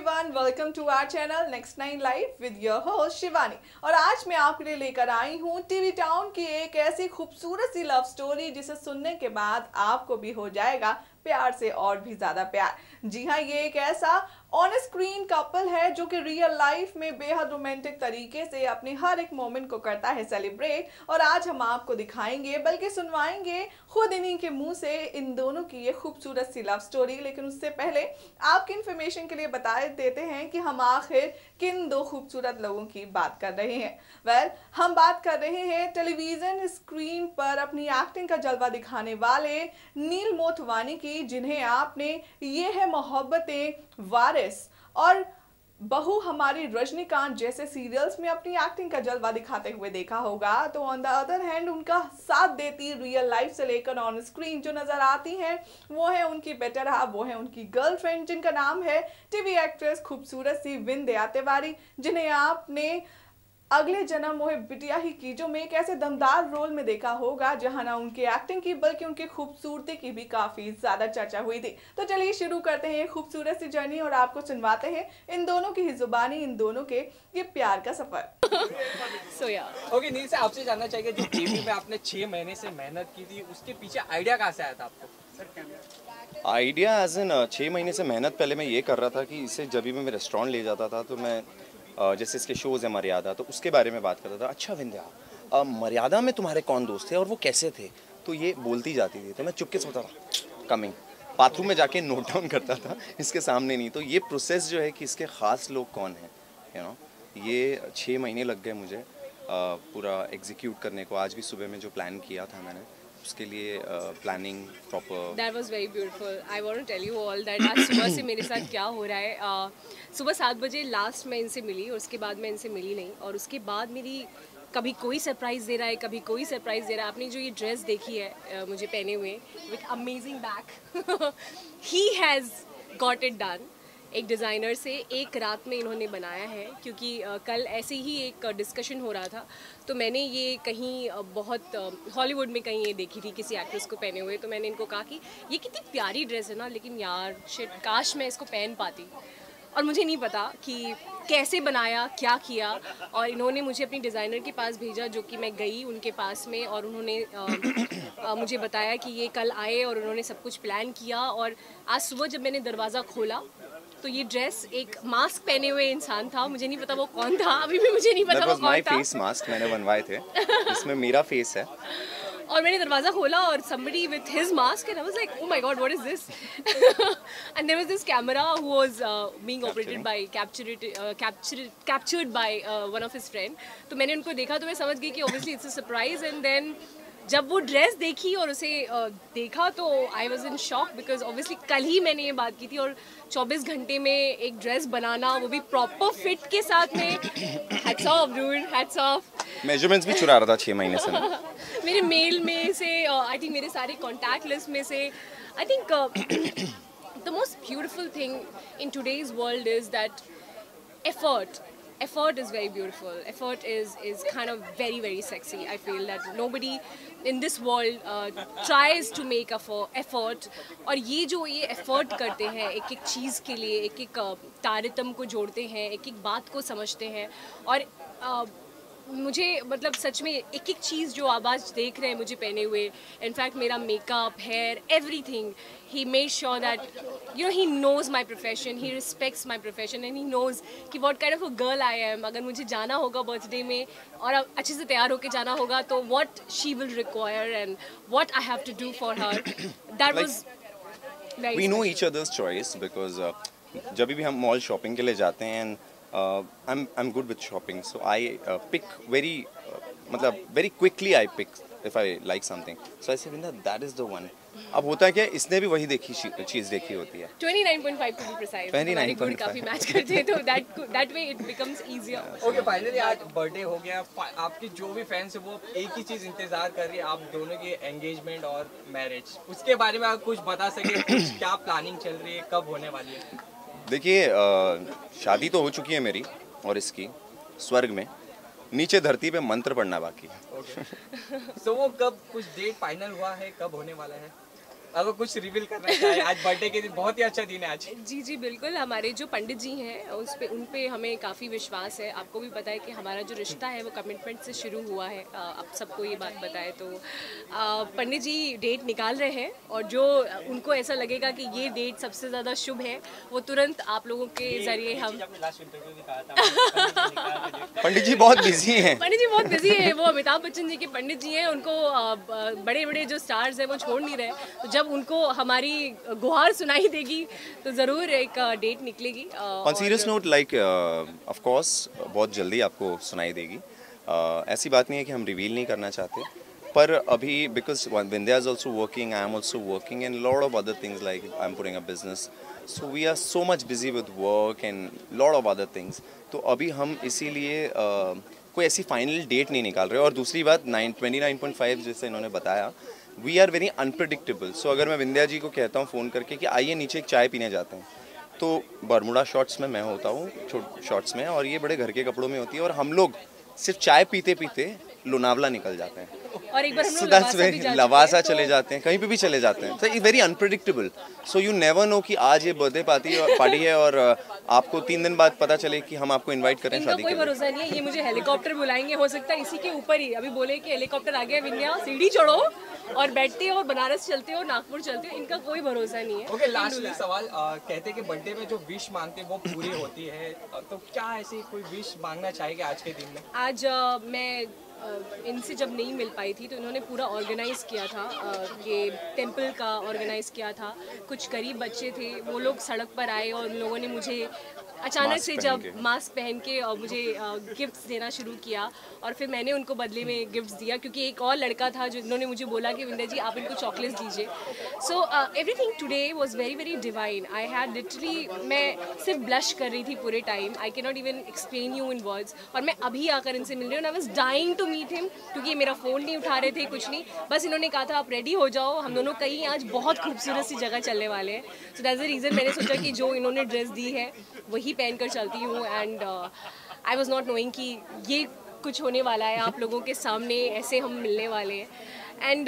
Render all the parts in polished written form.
everyone, welcome to our channel Next 9 Live with your host Shivani. और आज मैं आपके लिए लेकर आई हूँ टीवी टाउन की एक ऐसी खूबसूरत सी लव स्टोरी जिसे सुनने के बाद आपको भी हो जाएगा प्यार से और भी ज्यादा प्यार। जी हाँ, ये एक ऐसा ऑन स्क्रीन कपल है जो कि रियल लाइफ में बेहद रोमांटिक तरीके से अपने हर एक मोमेंट को करता है सेलिब्रेट। और आज हम आपको दिखाएंगे बल्कि सुनवाएंगे खुद इन्हीं के मुंह से इन दोनों की ये खूबसूरत सी लव स्टोरी। लेकिन उससे पहले आपकी इंफॉर्मेशन के लिए बता देते हैं कि हम आखिर किन दो खूबसूरत लोगों की बात कर रहे हैं। हम बात कर रहे हैं टेलीविजन स्क्रीन पर अपनी एक्टिंग का जलवा दिखाने वाले नील मोटवानी की, जिन्हें आपने ये है मोहब्बतें, वारिस और बहू हमारी रजनीकांत जैसे सीरियल्स में अपनी एक्टिंग का जलवा दिखाते हुए देखा होगा। तो ऑन द अदर हैंड उनका साथ देती रियल लाइफ से लेकर ऑन स्क्रीन जो नजर आती हैं वो है उनकी बेटर हाफ, वो है उनकी गर्लफ्रेंड, जिनका नाम है टीवी एक्ट्रेस खूबसूरत सी विंध्या तिवारी, जिन्हें आपने अगले जन्म मोहे बिटिया ही की जो में एक ऐसे दमदार रोल में देखा होगा जहां ना उनकी एक्टिंग की बल्कि उनकी खूबसूरती की भी काफी ज्यादा चर्चा हुई थी। तो चलिए शुरू करते हैं खूबसूरत सी जर्नी और आपको सुनवाते हैं इन दोनों की ही जुबानी, इन दोनों के ये प्यार का सफर। ओके नील से आपसे जानना चाहिए जो टीवी में आपने 6 महीने से मेहनत की थी उसके पीछे आइडिया कहाँ से आया था आपको? आइडिया एज इन 6 महीने से मेहनत पहले मैं ये कर रहा था कि इसे जब भी मैं रेस्टोरेंट ले जाता था तो मैं जैसे इसके शोज़ है मर्यादा, तो उसके बारे में बात करता था। अच्छा विंध्या, मर्यादा में तुम्हारे कौन दोस्त थे और वो कैसे थे? तो ये बोलती जाती थी तो मैं चुपके से होता था, कमिंग बाथरूम में जाके नोट डाउन करता था, इसके सामने नहीं। तो ये प्रोसेस जो है कि इसके ख़ास लोग कौन हैं, ये 6 महीने लग गए मुझे पूरा एग्जीक्यूट करने को। आज भी सुबह में जो प्लान किया था मैंने उसके लिए planning proper. That was very beautiful. I want to tell you all that आज सुबह से मेरे साथ क्या हो रहा है। सुबह 7 बजे लास्ट मैं इनसे मिली और उसके बाद मैं इनसे मिली नहीं। और उसके बाद मेरी कभी कोई सरप्राइज़ दे रहा है, कभी कोई सरप्राइज़ दे रहा है। आपने जो ये ड्रेस देखी है मुझे पहने हुए with amazing back, he has got it done. एक डिज़ाइनर से एक रात में इन्होंने बनाया है, क्योंकि कल ऐसे ही एक डिस्कशन हो रहा था तो मैंने ये कहीं बहुत हॉलीवुड में कहीं ये देखी थी किसी एक्ट्रेस को पहने हुए। तो मैंने इनको कहा कि ये कितनी प्यारी ड्रेस है ना, लेकिन यार शिट, काश मैं इसको पहन पाती। और मुझे नहीं पता कि कैसे बनाया, क्या किया। और इन्होंने मुझे अपनी डिज़ाइनर के पास भेजा, जो कि मैं गई उनके पास में और उन्होंने मुझे बताया कि ये कल आए और उन्होंने सब कुछ प्लान किया। और आज सुबह जब मैंने दरवाज़ा खोला तो ये ड्रेस एक मास्क पहने हुए इंसान था, मुझे नहीं पता वो कौन था, अभी भी मुझे नहीं पता वो कौन था। फेस मास्क मैंने बनवाए थे, इसमें मेरा फेस है। और मैंने दरवाज़ा खोला और somebody with his mask and I was like, oh my god, what is this? And there was this camera who was being operated by captured by one of his friend. तो मैंने उनको देखा तो मैं समझ गई कि obviously it's a surprise. And then जब वो ड्रेस देखी और उसे देखा तो I was in shock, because obviously कल ही मैंने ये बात की थी और 24 घंटे में एक ड्रेस बनाना, वो भी प्रॉपर फिट के साथ में, hats off dude, hats off. Measurements भी चुरा रहा था 6 महीने से मेरे मेल में से आई थिंक मेरे सारे कॉन्टैक्ट लिस्ट में से I think the most beautiful thing in today's world is that effort is very beautiful. Effort is kind of very very sexy. I feel that nobody in this world tries to make effort. और ये जो ये effort करते हैं एक एक चीज़ के लिए, एक एक तारतम को जोड़ते हैं, एक एक बात को समझते हैं। और मुझे मतलब सच में एक एक चीज़ जो आप आज देख रहे हैं मुझे पहने हुए, इनफैक्ट मेरा makeup, hair, everything, he made sure that you know he knows my profession, he respects my profession and he knows कि what kind of a girl I am. अगर मुझे जाना होगा बर्थडे में और अच्छे से तैयार होकर जाना होगा तो what she will require and what I have to do for her. That was very, we know each others choice because जब भी हम मॉल शॉपिंग के लिए जाते हैं I'm good with shopping, so I pick very quickly. I pick if I like something. So I say, Vinda, that is the one. अब होता है क्या, इसने भी वही चीज़ देखी होती है। 29.5 to be precise. 29.5 काफी मैच करते हैं तो that way it becomes easier. Okay finally आज बर्थडे हो गया, आपकी जो भी फैंस है वो एक ही चीज़ इंतजार कर रही है, आप दोनों के एंगेजमेंट और मैरिज। उसके बारे में आप कुछ बता सके, क्या प्लानिंग चल रही है, कब होने वाली है? देखिए, शादी तो हो चुकी है मेरी और इसकी स्वर्ग में, नीचे धरती पे मंत्र पढ़ना बाकी है। तो वो कब कुछ डेट फाइनल हुआ है, कब होने वाला है? अगर कुछ रिवील करना चाहे आज बर्थडे के दिन, बहुत ही अच्छा दिन है आज। जी जी बिल्कुल, हमारे जो पंडित जी हैं उन पे हमें काफ़ी विश्वास है। आपको भी पता है कि हमारा जो रिश्ता है वो कमिटमेंट से शुरू हुआ है। अब सबको ये बात बताए तो पंडित जी डेट निकाल रहे हैं, और जो उनको ऐसा लगेगा कि ये डेट सबसे ज़्यादा शुभ है वो तुरंत आप लोगों के ज़रिए हम पंडित जी बहुत बिजी हैं। पंडित जी बहुत बिजी है, वो अमिताभ बच्चन जी के पंडित जी हैं, उनको बड़े बड़े जो स्टार्स हैं वो छोड़ नहीं रहे। तो जब उनको हमारी गुहार सुनाई देगी तो ज़रूर एक डेट निकलेगी। On serious note, like of course बहुत जल्दी आपको सुनाई देगी। ऐसी बात नहीं है कि हम रिवील नहीं करना चाहते, पर अभी because Vindhya is also working, I am also working and lot of other things, like I am putting a business, so we are so much busy with work and lot of other things. तो अभी हम इसीलिए कोई ऐसी final date नहीं निकाल रहे। और दूसरी बात 29.5 जैसे इन्होंने बताया, we are very unpredictable. So अगर मैं विंध्या जी को कहता हूँ फ़ोन करके कि आइए नीचे एक चाय पीने जाते हैं, तो बरमुडा शॉर्ट्स में मैं होता हूँ, शॉर्ट्स में, और ये बड़े घर के कपड़ों में होती है, और हम लोग सिर्फ चाय पीते पीते लोनावला निकल जाते हैं। और एक बार हम लोग लवासा चले जाते हैं, कहीं पे भी चले जाते हैं। तो it's very unpredictable, so you never know कि आज ये बर्थडे पार्टी है और आपको 3 दिन बाद पता चले कि हम आपको इनवाइट करें शादी के लिए। कोई भरोसा नहीं है, ये मुझे हेलीकॉप्टर बुलाएंगे, हो सकता है इसी के ऊपर ही अभी बोले कि हेलीकॉप्टर आ गया विंध्या, सीढ़ी चढ़ो और बैठते हो और बनारस चलते हो, नागपुर चलते हो, इनका कोई भरोसा नहीं है। ओके, लास्टली सवाल, कहते हैं कि बर्थडे में जो विश मांगते हैं वो पूरी होती है, तो क्या ऐसी कोई विश मांगना चाहेंगे आज के दिन में? आज मैं इनसे जब नहीं मिल पाई थी तो इन्होंने पूरा ऑर्गेनाइज़ किया था, ये टेंपल का ऑर्गेनाइज़ किया था। कुछ गरीब बच्चे थे, वो लोग सड़क पर आए और उन लोगों ने मुझे अचानक से जब मास्क पहन के और मुझे गिफ्ट्स देना शुरू किया, और फिर मैंने उनको बदले में गिफ्ट्स दिया, क्योंकि एक और लड़का था जो इन्होंने मुझे बोला कि विंध्या जी आप इनको चॉकलेट्स दीजिए। So everything today was very very divine. I had literally, मैं सिर्फ ब्लश कर रही थी पूरे time, I can not even explain you in words. और मैं अभी आकर इनसे मिल रही हूँ, I was dying to meet him, क्योंकि ये मेरा फ़ोन नहीं उठा रहे थे, कुछ नहीं, बस इन्होंने कहा था आप रेडी हो जाओ, हम दोनों कहीं आज बहुत खूबसूरत सी जगह चलने वाले हैं। सो दैट्स द रीज़न मैंने सोचा कि जो इन्होंने ड्रेस दी है वही पहन कर चलती हूँ। And I was not knowing कि ये कुछ होने वाला है, आप लोगों के सामने ऐसे हम मिलने वाले हैं। And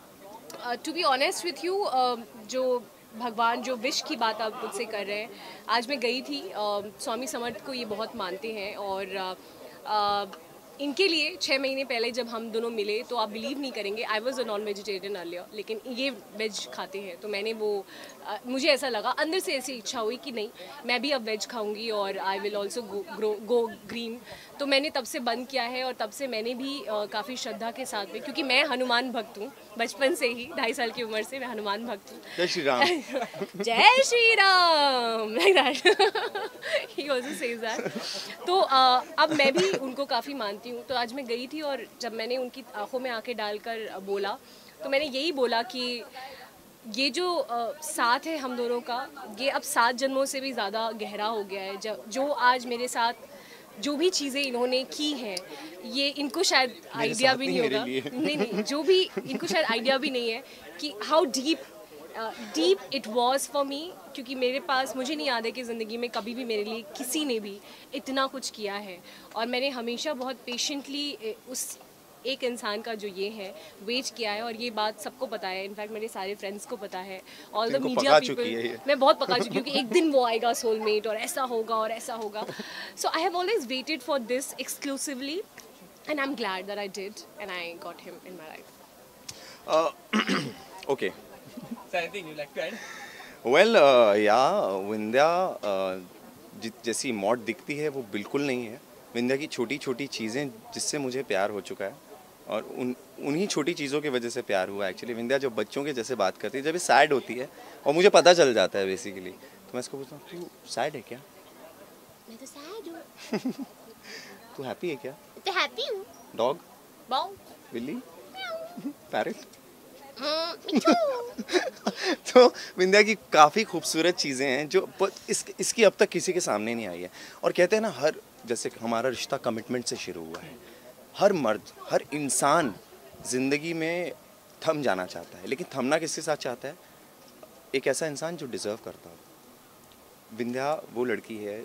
to be honest with you, जो भगवान जो विश की बात आप मुझसे कर रहे हैं, आज मैं गई थी, स्वामी समर्थ को ये बहुत मानते हैं, और इनके लिए 6 महीने पहले जब हम दोनों मिले तो आप बिलीव नहीं करेंगे, I was a non vegetarian earlier, लेकिन ये वेज खाते हैं, तो मैंने वो मुझे ऐसा लगा, अंदर से ऐसी इच्छा हुई कि नहीं मैं भी अब वेज खाऊंगी और I will also go green. तो मैंने तब से बंद किया है, और तब से मैंने भी काफ़ी श्रद्धा के साथ में, क्योंकि मैं हनुमान भक्त हूँ बचपन से ही, 2.5 साल की उम्र से मैं हनुमान भक्त हूँ। जय श्री राम। जय Shri Ram, like that. He also says that. तो अब मैं भी उनको काफ़ी मानती हूँ। तो आज मैं गई थी, और जब मैंने उनकी आंखों में आंखें डालकर बोला, तो मैंने यही बोला कि ये जो साथ है हम दोनों का, ये अब 7 जन्मों से भी ज़्यादा गहरा हो गया है। जो आज मेरे साथ जो भी चीज़ें इन्होंने की हैं, ये इनको शायद आइडिया भी नहीं होगा, नहीं, जो भी इनको शायद आइडिया भी नहीं है कि how deep it was for me, क्योंकि मेरे पास, मुझे नहीं याद है कि ज़िंदगी में कभी भी मेरे लिए किसी ने भी इतना कुछ किया है, और मैंने हमेशा बहुत पेशेंटली उस एक इंसान का जो ये है वेट किया है, और ये बात सबको पता है, इनफैक्ट मेरे सारे फ्रेंड्स को पता है, ऑल द मीडिया पीपल, मैं बहुत पका चुकी हूँ कि एक दिन वो आएगा सोलमेट, और ऐसा होगा और ऐसा होगा। So I have always waited for this exclusively, and I am glad that I did and I got him in my life. Okay, anything you like to add? Well yeah Vindhya जैसी मौत दिखती है वो बिल्कुल नहीं है। विंध्या की छोटी छोटी चीज़ें जिससे मुझे प्यार हो चुका है, और उन्हीं छोटी चीज़ों की वजह से प्यार हुआ। एक्चुअली विंध्या जब बच्चों के जैसे बात करती है, जब ये सैड होती है और मुझे पता चल जाता है बेसिकली, तो मैं इसको पूछता हूँ तू सैड है क्या? मैं तो सैड हूँ। तू हैप्पी है क्या? तो हैप्पी हूँ। डॉग? बाउ। बिल्ली? पैरेट? मिठू। तो विंध्या की काफ़ी खूबसूरत चीज़ें हैं जो इसकी अब तक किसी के सामने नहीं आई है। और कहते हैं ना, हर जैसे हमारा रिश्ता कमिटमेंट से शुरू हुआ है, हर मर्द, हर इंसान ज़िंदगी में थम जाना चाहता है, लेकिन थमना किसके साथ चाहता है? एक ऐसा इंसान जो डिज़र्व करता हो। विंध्या वो लड़की है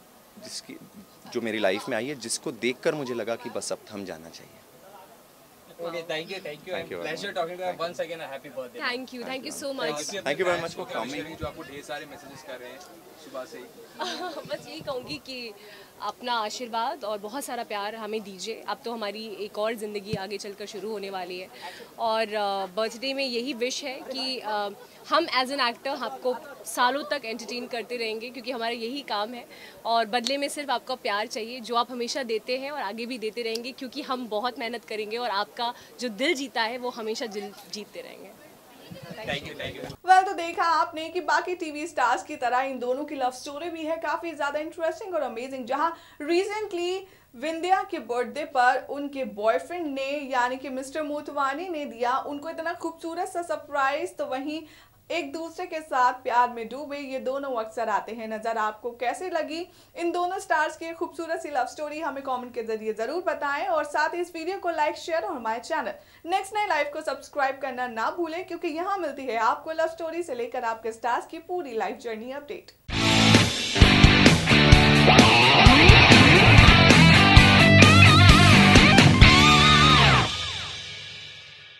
जो मेरी लाइफ में आई है, जिसको देखकर मुझे लगा कि बस अब थम जाना चाहिए। Okay thank you Thank you very pleasure much. Talking to you once again happy birthday thank you so much. Thank you very much for coming coming. जो आपको ढेर सारे मैसेजेस कर रहे हैं सुबह से ही। बस यही कहूँगी कि अपना आशीर्वाद और बहुत सारा प्यार हमें दीजिए। अब तो हमारी एक और ज़िंदगी आगे चलकर शुरू होने वाली है और बर्थडे में यही विश है कि हम एज एन एक्टर आपको सालों तक एंटरटेन करते रहेंगे क्योंकि हमारा यही काम है और बदले में सिर्फ आपका प्यार चाहिए जो आप हमेशा देते हैं और आगे भी देते रहेंगे क्योंकि हम बहुत मेहनत करेंगे और आपका जो दिल जीता है वो हमेशा दिल जीतते रहेंगे। थैंक यू वेल तो देखा आपने कि बाकी टीवी स्टार्स की तरह इन दोनों की लव स्टोरी भी है काफी ज्यादा इंटरेस्टिंग और अमेजिंग, जहां रिसेंटली विंध्या के बर्थडे पर उनके बॉयफ्रेंड ने यानी कि मिस्टर मोटवानी ने दिया उनको इतना खूबसूरत सा सरप्राइज, तो वहीं एक दूसरे के साथ प्यार में डूबे ये दोनों अक्सर आते हैं नजर। आपको कैसे लगी इन दोनों स्टार्स की खूबसूरत सी लव स्टोरी हमें कमेंट के जरिए जरूर बताएं और साथ ही इस वीडियो को लाइक शेयर और हमारे चैनल नेक्स्ट नाइन लाइव को सब्सक्राइब करना ना भूलें क्योंकि यहाँ मिलती है आपको लव स्टोरी से लेकर आपके स्टार्स की पूरी लाइफ जर्नी अपडेट।